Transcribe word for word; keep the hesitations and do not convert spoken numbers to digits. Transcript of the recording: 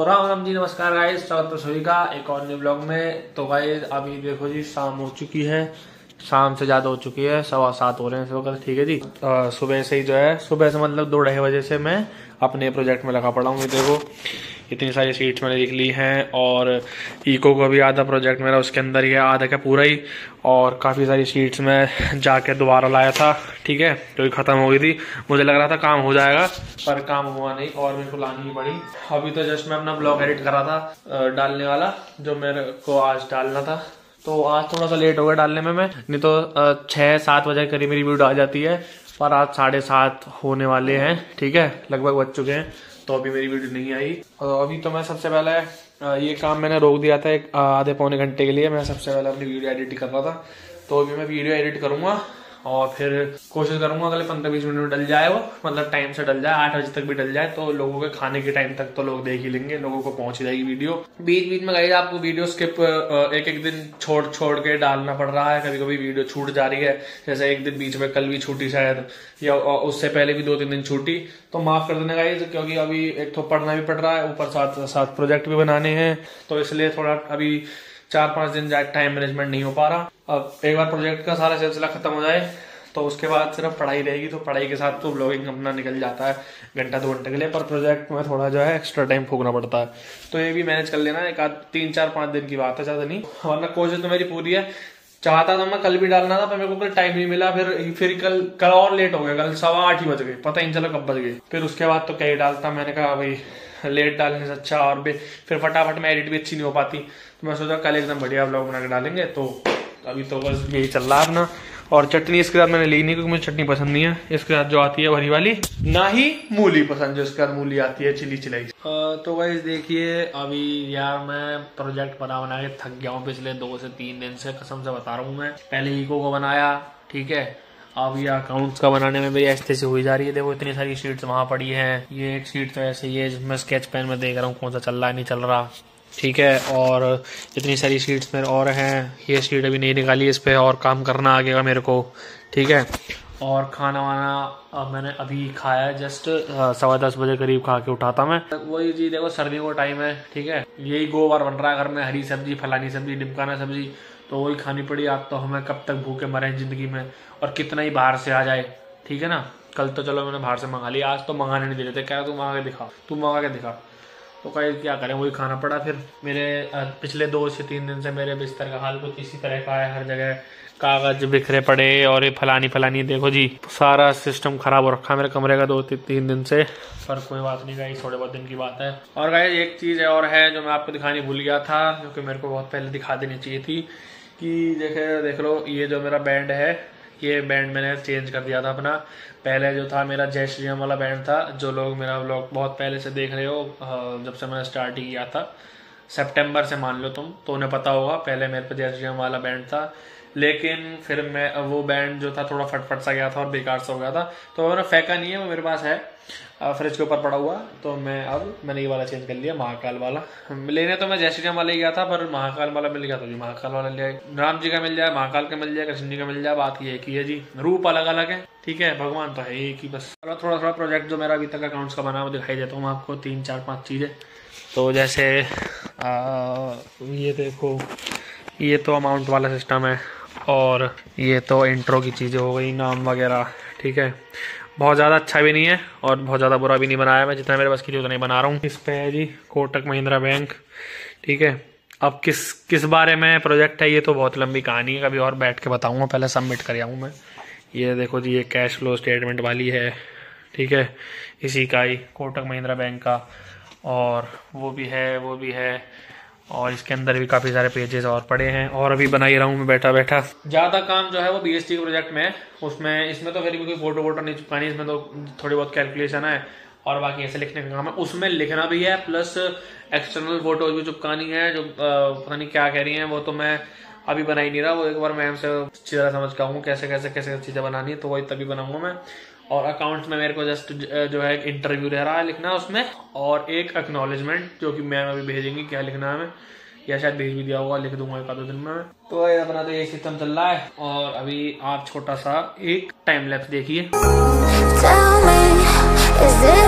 राम राम जी, नमस्कार गाइस, स्वागत है सभी का एक और न्यू ब्लॉग में। तो गाइस अभी देखो जी, शाम हो चुकी है, शाम से ज्यादा हो चुकी है, सवा सात हो रहे हैं इस वक्त। ठीक है जी, आ, सुबह से ही जो है, सुबह से मतलब दो ढाई बजे से मैं अपने प्रोजेक्ट में लगा पड़ा हूँ। देखो इतनी सारी सीट्स मैंने लिख ली हैं और इको का भी आधा प्रोजेक्ट मेरा उसके अंदर ही है, आधा का पूरा ही। और काफ़ी सारी सीट्स मैं जाके दोबारा लाया था, ठीक है, क्योंकि ख़त्म हो गई थी। मुझे लग रहा था काम हो जाएगा, पर काम हुआ नहीं और मेरे को लानी ही पड़ी। अभी तो जस्ट मैं अपना ब्लॉग एडिट कर रहा था डालने वाला, जो मेरे को आज डालना था। तो आज थोड़ा सा लेट हो गया डालने में, मैं नहीं तो छः सात बजे करीब मेरी वीडियो आ जाती है, पर आज साढ़े सात होने वाले हैं, ठीक है, लगभग बज चुके हैं, तो अभी मेरी वीडियो नहीं आई। अभी तो मैं सबसे पहले ये काम मैंने रोक दिया था एक आधे पौने घंटे के लिए। मैं सबसे पहले अपनी वीडियो एडिट कर रहा था, तो अभी मैं वीडियो एडिट करूंगा और फिर कोशिश करूंगा अगले पंद्रह बीस मिनट में डल जाए वो, मतलब टाइम से डल जाए, आठ बजे तक भी डल जाए, तो लोगों के खाने के टाइम तक तो लोग देख ही लेंगे, लोगों को पहुंच जाएगी वीडियो। बीच बीच में गाइस आपको वीडियो स्किप एक एक दिन छोड़ छोड़ के डालना पड़ रहा है, कभी कभी वीडियो छूट जा रही है, जैसे एक दिन बीच में कल भी छूटी शायद, या उससे पहले भी दो तीन दिन छूटी, तो माफ कर देना गाइस, क्योंकि अभी एक तो पढ़ना भी पड़ रहा है, ऊपर साथ साथ प्रोजेक्ट भी बनाने हैं, तो इसलिए थोड़ा अभी चार पांच दिन जाए टाइम मैनेजमेंट नहीं हो पा रहा। अब एक बार प्रोजेक्ट का सारा सिलसिला खत्म हो जाए तो उसके बाद सिर्फ पढ़ाई रहेगी, तो पढ़ाई के साथ तो ब्लॉगिंग अपना निकल जाता है घंटा दो घंटे के लिए, पर प्रोजेक्ट में थोड़ा जो है एक्स्ट्रा टाइम फूकना पड़ता है, तो ये भी मैनेज कर लेना। एक आध तीन चार पांच दिन की बात है, ज्यादा नहीं, वरना कोशिश तो मेरी पूरी है। चाहता था मैं कल भी डालना था, पर मेरे को कल टाइम नहीं मिला, फिर फिर कल कल और लेट हो गया, कल सवा आठ ही बज गए, पता ही नहीं चला कब बज गए। फिर उसके बाद तो क्या ही डालता, मैंने कहा भाई लेट डालने से अच्छा, और फिर फटाफट में एडिट भी अच्छी नहीं हो पाती, तो मैं सोचा कल एकदम बढ़िया ब्लॉग बना के डालेंगे। तो अभी तो बस यही चल रहा है अपना। और चटनी इसके साथ मैंने ली नहीं, क्योंकि मुझे चटनी पसंद नहीं है इसके साथ जो आती है भरी वाली, ना ही मूली पसंद जो इसके साथ मूली आती है चिली चिलाई। तो गाइस देखिए, अभी यार मैं प्रोजेक्ट बना बना के थक गया हूँ पिछले दो से तीन दिन से, कसम से बता रहा हूँ। मैं पहले इको को बनाया, ठीक है, अब ये अकाउंट्स का बनाने में मेरी ऐसे से हुई जा रही है। देखो इतनी सारी शीट्स वहां पड़ी हैं, ये एक शीट तो ऐसे ही है जिसमें स्केच पेन में देख रहा हूँ कौन सा चल रहा है नहीं चल रहा, ठीक है, और इतनी सारी शीट्स मेरे और हैं, ये शीट अभी नहीं निकाली, इस पे और काम करना आगेगा मेरे को, ठीक है। और खाना वाना अब मैंने अभी खाया, जस्ट सवा दस बजे करीब खा के उठा था मैं। वही जी देखो, सर्दियों का टाइम है, ठीक है, यही गोबर बन रहा है घर में, हरी सब्जी, फलानी सब्जी, डिमकाना सब्जी, तो वही खानी पड़ी। आप तो हमें कब तक भूखे मरे जिंदगी में, और कितना ही बाहर से आ जाए, ठीक है ना। कल तो चलो मैंने बाहर से मंगा लिया, आज तो मंगाने नहीं दे रहे थे, क्या तू मंगा के दिखा, तू मंगा के दिखा, तो कहीं क्या करें, वही खाना पड़ा। फिर मेरे पिछले दो से तीन दिन से मेरे बिस्तर का हाल कुछ इसी तरह का है, हर जगह कागज बिखरे पड़े और ये फलानी फलानी, देखो जी सारा सिस्टम खराब हो रखा है मेरे कमरे का दो ती, तीन दिन से, पर कोई बात नहीं गाइस, थोड़े बहुत दिन की बात है। और गाइस एक चीज़ और है जो मैं आपको दिखानी भूल गया था, जो कि मेरे को बहुत पहले दिखा देनी चाहिए थी, कि देखे देख लो, ये जो मेरा बैंड है, ये बैंड मैंने चेंज कर दिया था अपना। पहले जो था मेरा जय श्री राम वाला बैंड था, जो लोग मेरा व्लॉग बहुत पहले से देख रहे हो, जब से मैंने स्टार्ट ही किया था सितंबर से मान लो तुम, तो उन्हें पता होगा, पहले मेरे पे जय श्री राम वाला बैंड था। लेकिन फिर मैं वो बैंड जो था थोड़ा फटफट सा गया था और बेकार सा हो गया था, तो मैंने फेंका नहीं है, वो मेरे पास है फ्रिज के ऊपर पड़ा हुआ, तो मैं अब मैंने ये वाला चेंज कर लिया, महाकाल वाला। लेने तो मैं जय श्री राम वाला ही गया था, पर महाकाल वाला मिल गया, तो जी महाकाल वाला लिया। राम जी का मिल जाए, महाकाल का मिल जाए, कृष्ण जी का मिल जाए, बात ये एक ही है जी, रूप अलग अलग है, ठीक है, भगवान तो है एक ही बस। थोड़ा थोड़ा थोड़ा प्रोजेक्ट जो मेरा अभी तक अकाउंट्स का बना वो दिखाई देता हूँ आपको, तीन चार पाँच चीज़ें। तो जैसे आ, ये देखो, ये तो अमाउंट वाला सिस्टम है, और ये तो इंट्रो की चीज़ें हो गई, नाम वगैरह, ठीक है। बहुत ज़्यादा अच्छा भी नहीं है और बहुत ज़्यादा बुरा भी नहीं बनाया मैं, जितना मेरे बस की थी उतना नहीं बना रहा हूँ। इस पे है जी कोटक महिंद्रा बैंक, ठीक है। अब किस किस बारे में प्रोजेक्ट है ये तो बहुत लंबी कहानी है, कभी और बैठ के बताऊँगा, पहले सबमिट कर आऊँ मैं। ये देखो जी, ये कैश फ्लो स्टेटमेंट वाली है, ठीक है, इसी का ही कोटक महिंद्रा बैंक का, और वो भी है वो भी है, और इसके अंदर भी काफ़ी सारे पेजेस और पड़े हैं, और अभी बना ही रहा हूँ मैं बैठा बैठा। ज़्यादा काम जो है वो बीएसटी के प्रोजेक्ट में है, उसमें इसमें तो फिर भी कोई फोटो वोटो नहीं चिपकानी, इसमें तो थोड़ी बहुत कैलकुलेशन है, और बाकी ऐसे लिखने का काम है, उसमें लिखना भी है, प्लस एक्सटर्नल फोटोज भी चिपकानी है, जो पता नहीं क्या कह रही हैं, वो तो मैं अभी बना ही नहीं रहा, वो एक बार मैम से अच्छी तरह समझ का हूँ कैसे कैसे कैसे चीज़ें बनानी है, तो वही तभी बनाऊंगा मैं। और अकाउंट्स में मेरे को जस्ट जो है इंटरव्यू रह रहा है लिखना उसमें, और एक एक्नॉलेजमेंट जो कि मैम अभी भेजेंगी, क्या लिखना है हमें, या शायद भेज भी दिया होगा, लिख दूंगा एक आधे दिन में। तो ये अपना तो ये सिस्टम चल रहा है, और अभी आप छोटा सा एक टाइम लैप्स देखिए।